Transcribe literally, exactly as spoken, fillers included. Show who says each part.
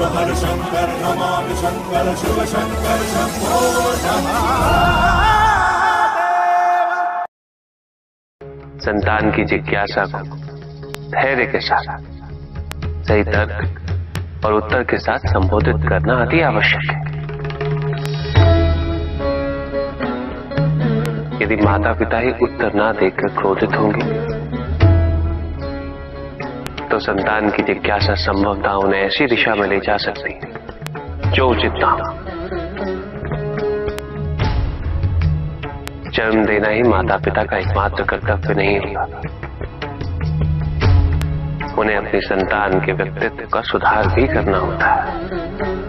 Speaker 1: शिव हर शंकर नमामि शंकर शिव शंकर शंभो शंकर।
Speaker 2: संतान की जिज्ञासा को धैर्य के साथ सही तर्क और उत्तर के साथ संबोधित करना अति आवश्यक है। यदि माता पिता ही उत्तर ना देकर क्रोधित होंगे तो संतान की जिज्ञासा संभवतः उन्हें ऐसी दिशा में ले जा सकती है जो उचित ना हो। जन्म देना ही माता पिता का एकमात्र कर्तव्य नहीं होता, उन्हें अपनी संतान के व्यक्तित्व का सुधार भी करना होता है।